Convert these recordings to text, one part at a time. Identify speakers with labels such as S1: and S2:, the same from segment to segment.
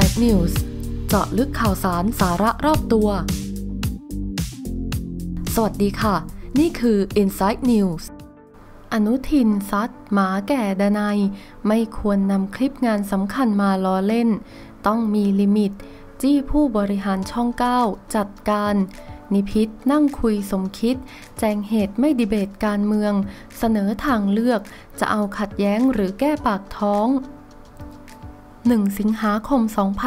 S1: Inside News เจาะลึกข่าวสารสาระรอบตัวสวัสดีค่ะนี่คือ Inside News อนุทินซัดหมาแก่ดนัยไม่ควรนำคลิปงานสำคัญมาล้อเล่นต้องมีลิมิตจี้ผู้บริหารช่อง9จัดการนิพิษนั่งคุยสมคิดแจงเหตุไม่ดีเบตการเมืองเสนอทางเลือกจะเอาขัดแย้งหรือแก้ปากท้อง1 สิงหาคม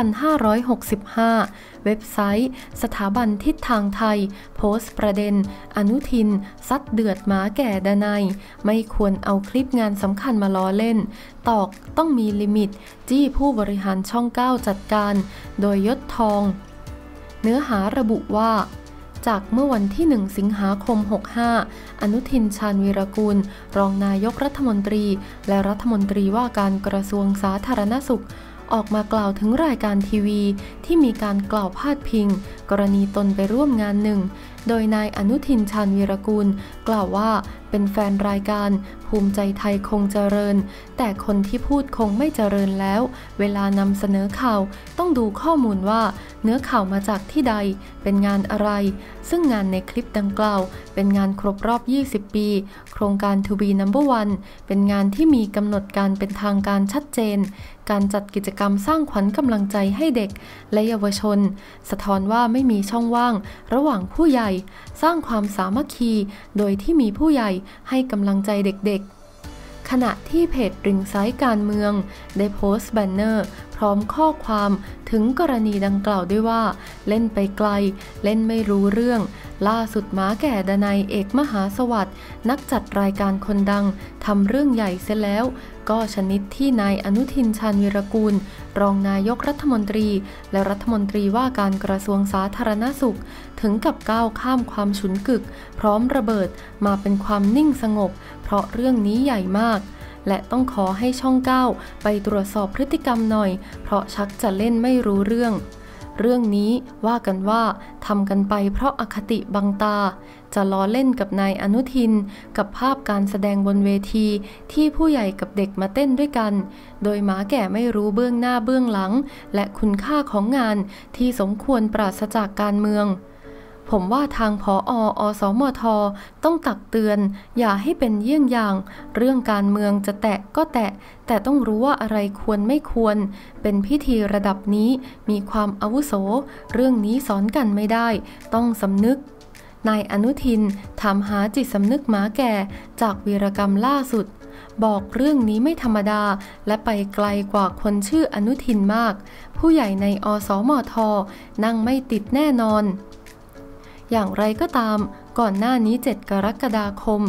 S1: 2565 เว็บไซต์สถาบันทิศทางไทยโพสต์ประเด็นอนุทินซัดเดือดหมาแก่ดนัยไม่ควรเอาคลิปงานสำคัญมาล้อเล่นตอกต้องมีลิมิตจี้ผู้บริหารช่อง9จัดการโดยยศทองเนื้อหาระบุว่าจากเมื่อวันที่1 สิงหาคม 65 อนุทิน ชาญวีรกูลรองนายกรัฐมนตรีและรัฐมนตรีว่าการกระทรวงสาธารณสุขออกมากล่าวถึงรายการทีวีที่มีการกล่าวพาดพิงกรณีตนไปร่วมงานหนึ่งโดยนายอนุทิน ชาญวีรกูลกล่าวว่าเป็นแฟนรายการภูมิใจไทยคงเจริญแต่คนที่พูดคงไม่เจริญแล้วเวลานำเสนอข่าวต้องดูข้อมูลว่าเนื้อข่าวมาจากที่ใดเป็นงานอะไรซึ่งงานในคลิปดังกล่าวเป็นงานครบรอบ20 ปีโครงการ To be number one เป็นงานที่มีกำหนดการเป็นทางการชัดเจนการจัดกิจกรรมสร้างขวัญกำลังใจให้เด็กและเยาวชนสะท้อนว่าไม่มีช่องว่างระหว่างผู้ใหญ่สร้างความสามัคคีโดยที่มีผู้ใหญ่ให้กำลังใจเด็กๆขณะที่เพจริงไซต์การเมืองได้โพสต์แบนเนอร์พร้อมข้อความถึงกรณีดังกล่าวด้วยว่าเล่นไปไกลเล่นไม่รู้เรื่องล่าสุดหมาแก่ดนัยเอกมหาสวัสดิ์นักจัดรายการคนดังทำเรื่องใหญ่เสียแล้วก็ชนิดที่นายอนุทิน ชาญวีรกูลรองนายกรัฐมนตรีและรัฐมนตรีว่าการกระทรวงสาธารณสุขถึงกับก้าวข้ามความฉุนกึกพร้อมระเบิดมาเป็นความนิ่งสงบเพราะเรื่องนี้ใหญ่มากและต้องขอให้ช่อง9ไปตรวจสอบพฤติกรรมหน่อยเพราะชักจะเล่นไม่รู้เรื่องนี้ว่ากันว่าทำกันไปเพราะอคติบังตาจะล้อเล่นกับนายอนุทินกับภาพการแสดงบนเวทีที่ผู้ใหญ่กับเด็กมาเต้นด้วยกันโดยหมาแก่ไม่รู้เบื้องหน้าเบื้องหลังและคุณค่าของงานที่สมควรปราศจากการเมืองผมว่าทางผอ.อสมท.ต้องตักเตือนอย่าให้เป็นเยี่ยงอย่างเรื่องการเมืองจะแตะก็แตะแต่ต้องรู้ว่าอะไรควรไม่ควรเป็นพิธีระดับนี้มีความอาวุโสเรื่องนี้สอนกันไม่ได้ต้องสำนึกนายอนุทินถามหาจิตสำนึกหมาแก่จากวีรกรรมล่าสุดบอกเรื่องนี้ไม่ธรรมดาและไปไกลกว่าคนชื่ออนุทินมากผู้ใหญ่ในอสมท.นั่งไม่ติดแน่นอนอย่างไรก็ตามก่อนหน้านี้7 กรกฎาคม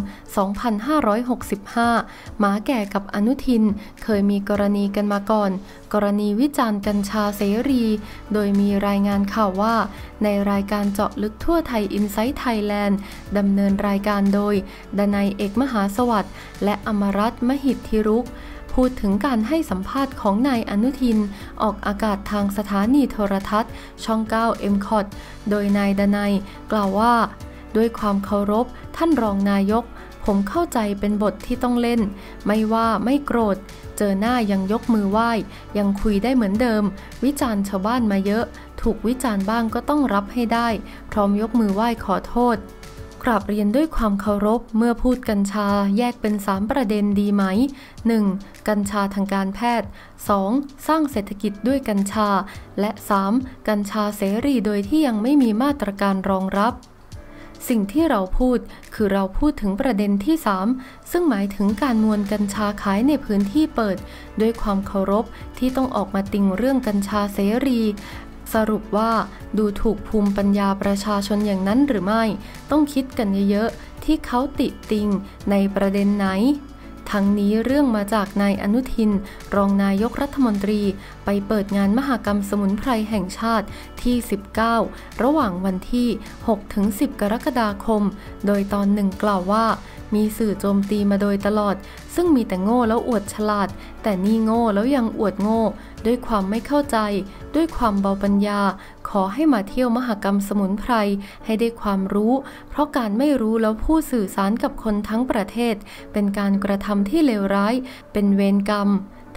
S1: 2565 หมาแก่กับอนุทินเคยมีกรณีกันมาก่อนกรณีวิจารณ์กัญชาเสรีโดยมีรายงานข่าวว่าในรายการเจาะลึกทั่วไทย Inside Thailand ดำเนินรายการโดยดนัยเอกมหาสวัสดิ์และอมรัตน์มหิทธิรุกพูดถึงการให้สัมภาษณ์ของนายอนุทินออกอากาศทางสถานีโทรทัศน์ช่อง9 MCOT โดยนายดนัยกล่าวว่าด้วยความเคารพท่านรองนายกผมเข้าใจเป็นบทที่ต้องเล่นไม่ว่าไม่โกรธเจอหน้ายังยกมือไหว้ยังคุยได้เหมือนเดิมวิจารณ์ชาวบ้านมาเยอะถูกวิจารณ์บ้างก็ต้องรับให้ได้พร้อมยกมือไหว้ขอโทษกราบเรียนด้วยความเคารพเมื่อพูดกัญชาแยกเป็น3ประเด็นดีไหม 1. กัญชาทางการแพทย์ 2. สร้างเศรษฐกิจด้วยกัญชาและ 3. กัญชาเสรีโดยที่ยังไม่มีมาตรการรองรับสิ่งที่เราพูดคือเราพูดถึงประเด็นที่3ซึ่งหมายถึงการมวลกัญชาขายในพื้นที่เปิดด้วยความเคารพที่ต้องออกมาติงเรื่องกัญชาเสรีสรุปว่าดูถูกภูมิปัญญาประชาชนอย่างนั้นหรือไม่ต้องคิดกันเยอะๆที่เขาติติงในประเด็นไหนทั้งนี้เรื่องมาจากนายอนุทินรองนายกรัฐมนตรีไปเปิดงานมหกรรมสมุนไพรแห่งชาติที่19ระหว่างวันที่ 6-10 กรกฎาคมโดยตอนหนึ่งกล่าวว่ามีสื่อโจมตีมาโดยตลอดซึ่งมีแต่โง่แล้วอวดฉลาดแต่นี่โง่แล้วยังอวดโง่ด้วยความไม่เข้าใจด้วยความเบาปัญญาขอให้มาเที่ยวมหกรรมสมุนไพรให้ได้ความรู้เพราะการไม่รู้แล้วผู้สื่อสารกับคนทั้งประเทศเป็นการกระทำที่เลวร้ายเป็นเวรกรรม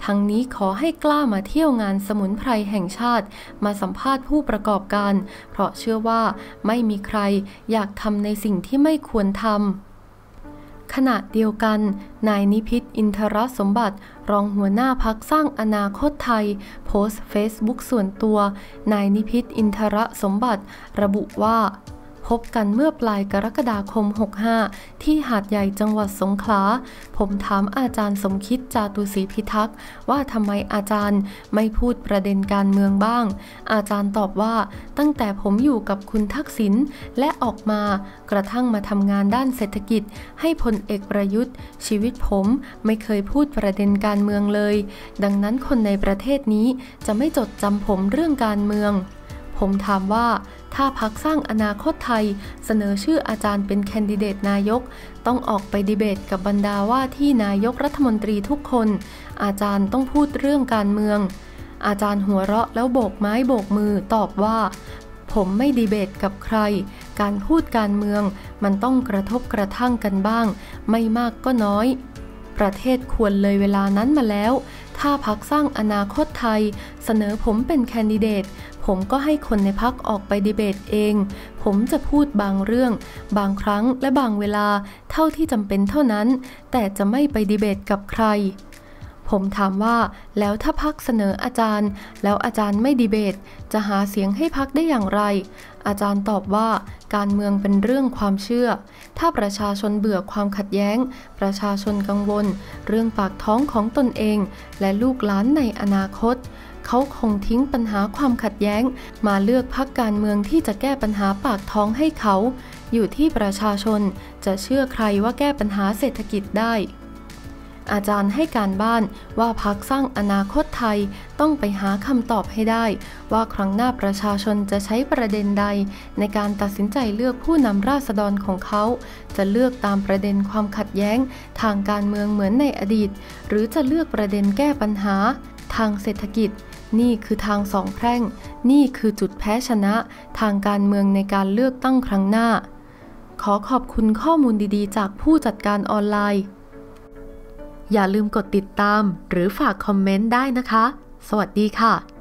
S1: ทั้งนี้ขอให้กล้ามาเที่ยวงานสมุนไพรแห่งชาติมาสัมภาษณ์ผู้ประกอบการเพราะเชื่อว่าไม่มีใครอยากทำในสิ่งที่ไม่ควรทำขณะเดียวกันนายนิพิษอินทรสมบัติรองหัวหน้าพรรคสร้างอนาคตไทยโพสต์เฟซบุ๊กส่วนตัวนายนิพิษอินทรสมบัติระบุว่าพบกันเมื่อปลายกรกฎาคม 65 ที่หาดใหญ่จังหวัดสงขลาผมถามอาจารย์สมคิดจาตุศรีพิทักษ์ว่าทำไมอาจารย์ไม่พูดประเด็นการเมืองบ้างอาจารย์ตอบว่าตั้งแต่ผมอยู่กับคุณทักษิณและออกมากระทั่งมาทำงานด้านเศรษฐกิจให้พลเอกประยุทธ์ชีวิตผมไม่เคยพูดประเด็นการเมืองเลยดังนั้นคนในประเทศนี้จะไม่จดจำผมเรื่องการเมืองผมถามว่าถ้าพรรคสร้างอนาคตไทยเสนอชื่ออาจารย์เป็นแคนดิเดตนายกต้องออกไปดีเบตกับบรรดาว่าที่นายกรัฐมนตรีทุกคนอาจารย์ต้องพูดเรื่องการเมืองอาจารย์หัวเราะแล้วโบกไม้โบกมือตอบว่าผมไม่ดีเบตกับใครการพูดการเมืองมันต้องกระทบกระทั่งกันบ้างไม่มากก็น้อยประเทศควรเลยเวลานั้นมาแล้วถ้าพรรคสร้างอนาคตไทยเสนอผมเป็นแคนดิเดตผมก็ให้คนในพรรคออกไปดีเบตเองผมจะพูดบางเรื่องบางครั้งและบางเวลาเท่าที่จำเป็นเท่านั้นแต่จะไม่ไปดีเบตกับใครผมถามว่าแล้วถ้าพรรคเสนออาจารย์แล้วอาจารย์ไม่ดีเบตจะหาเสียงให้พรรคได้อย่างไรอาจารย์ตอบว่าการเมืองเป็นเรื่องความเชื่อถ้าประชาชนเบื่อความขัดแย้งประชาชนกังวลเรื่องปากท้องของตนเองและลูกหลานในอนาคตเขาคงทิ้งปัญหาความขัดแย้งมาเลือกพรรคการเมืองที่จะแก้ปัญหาปากท้องให้เขาอยู่ที่ประชาชนจะเชื่อใครว่าแก้ปัญหาเศรษฐกิจได้อาจารย์ให้การบ้านว่าพรรคสร้างอนาคตไทยต้องไปหาคำตอบให้ได้ว่าครั้งหน้าประชาชนจะใช้ประเด็นใดในการตัดสินใจเลือกผู้นำราษฎรของเขาจะเลือกตามประเด็นความขัดแย้งทางการเมืองเหมือนในอดีตหรือจะเลือกประเด็นแก้ปัญหาทางเศรษฐกิจนี่คือทางสองแพร่งนี่คือจุดแพ้ชนะทางการเมืองในการเลือกตั้งครั้งหน้าขอขอบคุณข้อมูลดีๆจากผู้จัดการออนไลน์อย่าลืมกดติดตามหรือฝากคอมเมนต์ได้นะคะสวัสดีค่ะ